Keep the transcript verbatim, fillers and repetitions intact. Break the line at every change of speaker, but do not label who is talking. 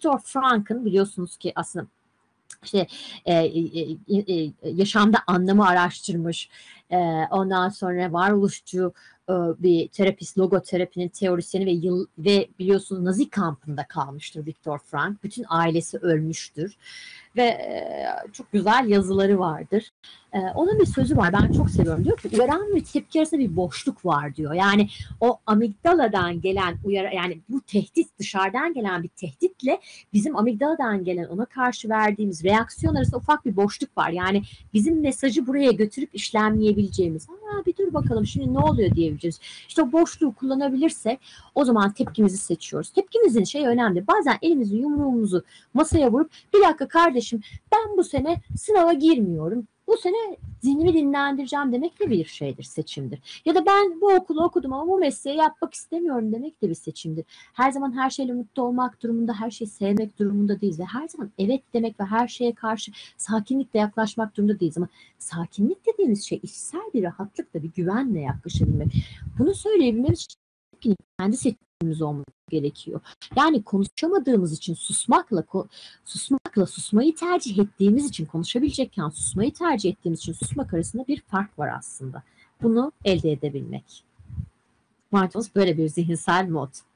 Viktor Frankl'ın biliyorsunuz ki aslında işte e, e, e, yaşamda anlamı araştırmış, e, ondan sonra varoluşçu e, bir terapist, logoterapinin teorisyeni ve yıl ve biliyorsunuz Nazi kampında kalmıştır Viktor Frank. Bütün ailesi ölmüştür ve e, çok güzel yazıları vardır. E, onun bir sözü var, ben çok seviyorum. Diyor ki uyaran ve tepki arasında bir boşluk var diyor. Yani o amigdaladan gelen uyarı, yani bu tehdit, dışarıdan gelen bir tehditle bizim amigdaladan gelen ona karşı verdiğimiz reaksiyon arasında ufak bir boşluk var. Yani bizim mesajı buraya götürüp işlemleyebileceğimiz, ha bir dur bakalım şimdi ne oluyor diyebileceğiz. İşte o boşluğu kullanabilirsek o zaman tepkimizi seçiyoruz. Tepkimizin şey önemli. Bazen elimizi yumruğumuzu masaya vurup bir dakika kardeşim ben bu sene sınava girmiyorum. Bu sene zihnimi dinlendireceğim demek de bir şeydir, seçimdir. Ya da ben bu okulu okudum ama bu mesleği yapmak istemiyorum demek de bir seçimdir. Her zaman her şeyle mutlu olmak durumunda, her şeyi sevmek durumunda değiliz ve her zaman evet demek ve her şeye karşı sakinlikle yaklaşmak durumunda değiliz. Ama sakinlik dediğimiz şey içsel bir rahatlıkla, bir güvenle yaklaşabilmek. Bunu söyleyebilmemiz için kendi seçimimiz olması gerekiyor. Yani konuşamadığımız için susmakla susmakla susmayı tercih ettiğimiz için, konuşabilecekken susmayı tercih ettiğimiz için susmak arasında bir fark var aslında. Bunu elde edebilmek. Mindfulness böyle bir zihinsel mod.